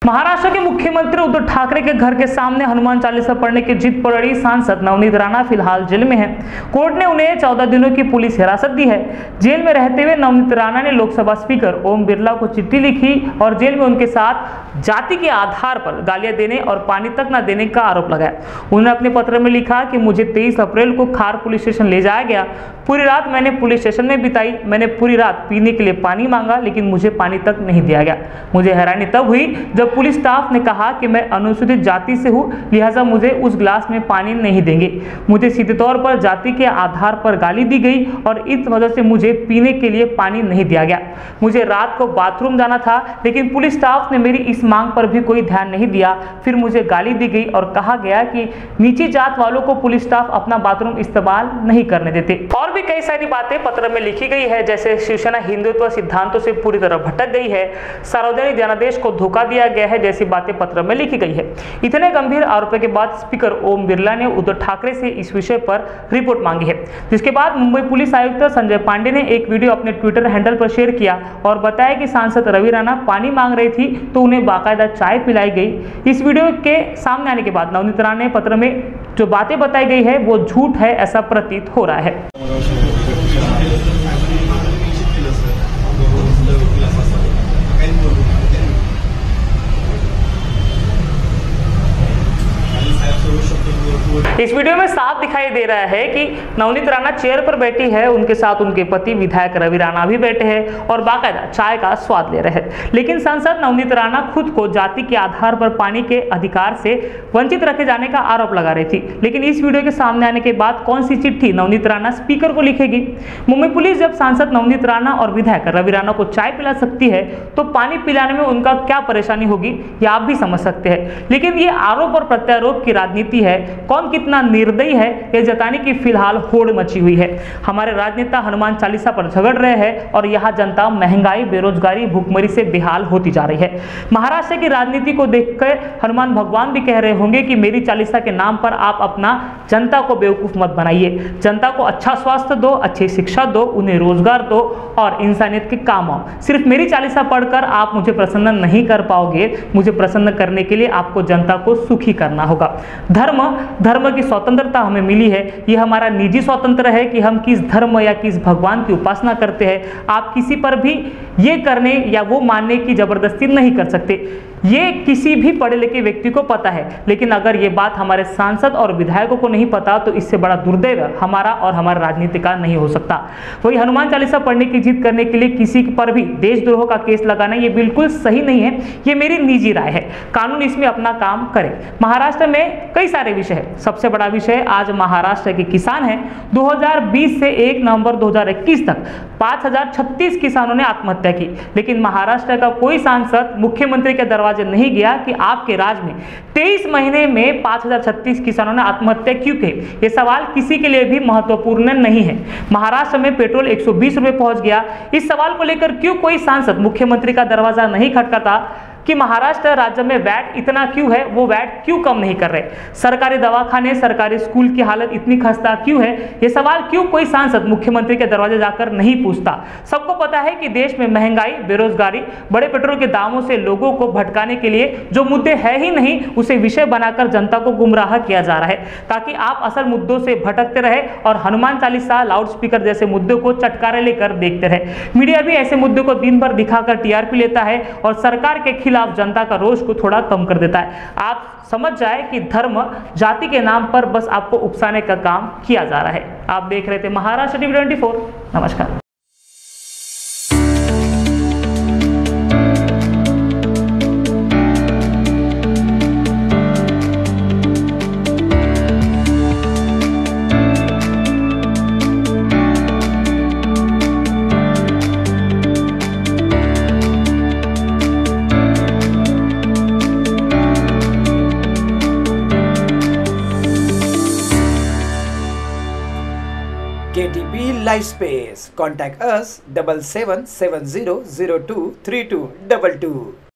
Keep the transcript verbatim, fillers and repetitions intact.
महाराष्ट्र के मुख्यमंत्री उद्धव ठाकरे के घर के सामने हनुमान चालीसा पढ़ने की जिद पर अड़ी सांसद नवनीत राणा फिलहाल जेल में है। कोर्ट ने उन्हें चौदह दिनों की पुलिस हिरासत दी है। जेल में रहते हुए नवनीत राणा ने लोकसभा स्पीकर ओम बिरला को चिट्ठी लिखी और जेल में उनके साथ जाति के आधार पर गालियां देने और पानी तक न देने का आरोप लगाया। उन्होंने अपने पत्र में लिखा कि मुझे तेईस अप्रैल को खार पुलिस स्टेशन ले जाया गया। पूरी रात मैंने पुलिस स्टेशन में बिताई। मैंने पूरी रात पीने के लिए पानी मांगा, लेकिन मुझे पानी तक नहीं दिया गया। मुझे हैरानी तब हुई जब पुलिस स्टाफ ने कहा कि मैं अनुसूचित जाति से हूं, लिहाजा मुझे उस गिलास में पानी नहीं देंगे। मुझे सीधे तौर पर जाति के आधार पर गाली दी गई और इस वजह से मुझे पीने के लिए पानी नहीं दिया गया। मुझे रात को बाथरूम जाना था, लेकिन पुलिस स्टाफ ने मेरी इस मांग पर भी कोई ध्यान नहीं दिया। फिर मुझे गाली दी गई और कहा गया कि नीची जात वालों को पुलिस स्टाफ अपना बाथरूम इस्तेमाल नहीं करने देते। और भी कई सारी बातें पत्र में लिखी गई है, जैसे शिवसेना हिंदुत्व सिद्धांतों से पूरी तरह भटक गई है, सार्वजनिक जनादेश को धोखा दिया गया है जैसी बातें पत्र में लिखी गई है। इतने गंभीर आरोपों के बाद स्पीकर ओम बिरला ने उद्धव ठाकरे से इस विषय पर रिपोर्ट मांगी है, जिसके बाद मुंबई पुलिस आयुक्त संजय पांडे ने एक वीडियो अपने ट्विटर हैंडल पर शेयर किया और बताया कि सांसद रवि राणा पानी मांग रही थी तो उन्हें बाकायदा चाय पिलाई गई। इस वीडियो के सामने आने के बाद नवनीत राणा ने पत्र में जो बातें बताई गई है वो झूठ है ऐसा प्रतीत हो रहा है। इस वीडियो में साफ दिखाई दे रहा है कि नवनीत राणा चेयर पर बैठी है, उनके साथ उनके पति विधायक रवि राणा भी बैठे हैं और बाकायदा चाय का स्वाद ले रहे हैं। लेकिन सांसद नवनीत राणा खुद को जाति के आधार पर पानी के अधिकार से वंचित रखे जाने का आरोप लगा रही थी। लेकिन इस वीडियो के सामने आने के बाद कौन सी चिट्ठी नवनीत राणा स्पीकर को लिखेगी? मुंबई पुलिस जब सांसद नवनीत राणा और विधायक रवि राणा को चाय पिला सकती है तो पानी पिलाने में उनका क्या परेशानी होगी, यह आप भी समझ सकते हैं। लेकिन ये आरोप और प्रत्यारोप की राजनीति है। कौन कितना निर्दयी है यह जताने की फिलहाल होड़ मची हुई है। हमारे राजनेता हनुमान चालीसा पर झगड़ रहे हैं और यहाँ जनता महंगाई, बेरोजगारी, भूखमरी से बेहाल होती जा रही है। महाराष्ट्र की राजनीति को देखकर हनुमान भगवान भी कह रहे होंगे कि मेरी चालीसा के नाम पर आप अपना जनता को बेवकूफ मत बनाइए। जनता को अच्छा स्वास्थ्य दो, अच्छी शिक्षा दो, उन्हें रोजगार दो और इंसानियत के काम आओ। सिर्फ मेरी चालीसा पढ़कर आप मुझे प्रसन्न नहीं कर पाओगे। मुझे प्रसन्न करने के लिए आपको जनता को सुखी करना होगा। धर्म धर्म की स्वतंत्रता हमें मिली है। यह हमारा निजी स्वतंत्र है कि हम किस धर्म या किस भगवान की उपासना करते हैं। आप किसी पर भी ये करने या वो मानने की जबरदस्ती नहीं कर सकते। ये किसी भी पढ़े लिखे व्यक्ति को पता है। लेकिन अगर ये बात हमारे सांसद और विधायकों को नहीं पता तो इससे बड़ा दुर्दैव हमारा और हमारे राजनीति का नहीं हो सकता। वही हनुमान चालीसा पढ़ने की जिद करने के लिए किसी पर भी देशद्रोह का केस लगाना ये बिल्कुल सही नहीं है। ये मेरी निजी राय है। कानून इसमें अपना काम करे। महाराष्ट्र में कई सारे विषय है। सबसे बड़ा विषय आज महाराष्ट्र के किसान हैं। दो हज़ार बीस से एक नवंबर दो हज़ार इक्कीस तक पाँच हजार छत्तीस किसानों ने आत्महत्या की। लेकिन महाराष्ट्र का कोई सांसद मुख्यमंत्री के दरवाजे नहीं गया कि आपके राज्य में तेईस महीने में पाँच हजार छत्तीस किसानों ने आत्महत्या क्यों की। ये सवाल किसी के लिए भी महत्वपूर्ण नहीं है। महाराष्ट्र में पेट्रोल एक सौ बीस रुपए पहुंच गया। इस सवाल को लेकर क्यों कोई सांसद मुख्यमंत्री का दरवाजा नहीं खटखटाता कि महाराष्ट्र राज्य में वैट इतना क्यों है, वो वैट क्यों कम नहीं कर रहे। सरकारी दवाखाने, सरकारी स्कूल की हालत इतनी खस्ता क्यों है, ये सवाल क्यों कोई सांसद मुख्यमंत्री के दरवाजे जाकर नहीं पूछता। सबको पता है कि देश में महंगाई, बेरोजगारी, बड़े पेट्रोल के दामों से लोगों को भटकाने के लिए जो मुद्दे है ही नहीं उसे विषय बनाकर जनता को गुमराह किया जा रहा है, ताकि आप असल मुद्दों से भटकते रहे और हनुमान चालीसा, लाउड स्पीकर जैसे मुद्दों को चटकारे लेकर देखते रहे। मीडिया भी ऐसे मुद्दों को दिन भर दिखाकर टीआरपी लेता है और सरकार के खिलाफ जनता का रोष को थोड़ा कम कर देता है। आप समझ जाए कि धर्म, जाति के नाम पर बस आपको उकसाने का काम किया जा रहा है। आप देख रहे थे महाराष्ट्र टीवी चौबीस। नमस्कार। K T P Live Space. Contact us double seven seven zero zero two three two double two.